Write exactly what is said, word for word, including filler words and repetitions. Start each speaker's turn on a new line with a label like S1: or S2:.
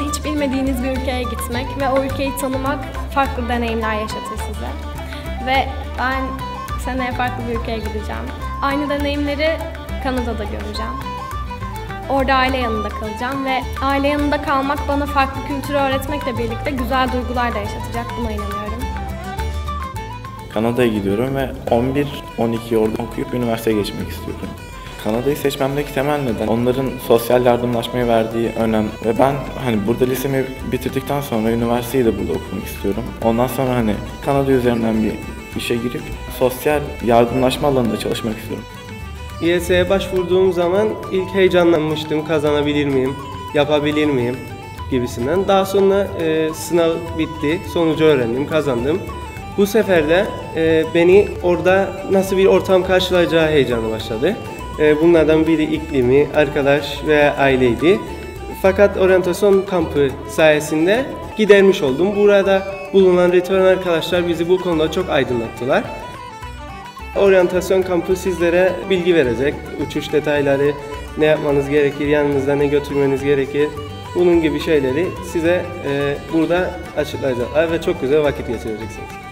S1: hiç bilmediğiniz bir ülkeye gitmek ve o ülkeyi tanımak farklı deneyimler yaşatır size. Ve ben seneye farklı bir ülkeye gideceğim. Aynı deneyimleri Kanada'da göreceğim. Orada aile yanında kalacağım ve aile yanında kalmak bana farklı kültürü öğretmekle birlikte güzel duygular da yaşatacak, buna inanıyorum.
S2: Kanada'ya gidiyorum ve on bir on iki orada okuyup üniversiteye geçmek istiyorum. Kanada'yı seçmemdeki temel neden onların sosyal yardımlaşmaya verdiği önem ve ben hani burada lisemi bitirdikten sonra üniversiteyi de burada okumak istiyorum. Ondan sonra hani Kanada üzerinden bir işe girip sosyal yardımlaşma alanında çalışmak istiyorum.
S3: İ E S'ye başvurduğum zaman ilk heyecanlanmıştım, kazanabilir miyim, yapabilir miyim gibisinden. Daha sonra e, sınav bitti, sonucu öğrendim, kazandım. Bu sefer de e, beni orada nasıl bir ortam karşılayacağı heyecanı başladı. E, bunlardan biri iklimi, arkadaş veya aileydi. Fakat oryantasyon kampı sayesinde gidermiş oldum. Burada bulunan return arkadaşlar bizi bu konuda çok aydınlattılar. Oryantasyon kampı sizlere bilgi verecek. Uçuş detayları, ne yapmanız gerekir, yanınızda ne götürmeniz gerekir. Bunun gibi şeyleri size e, burada açıklayacaklar ve çok güzel vakit geçireceksiniz.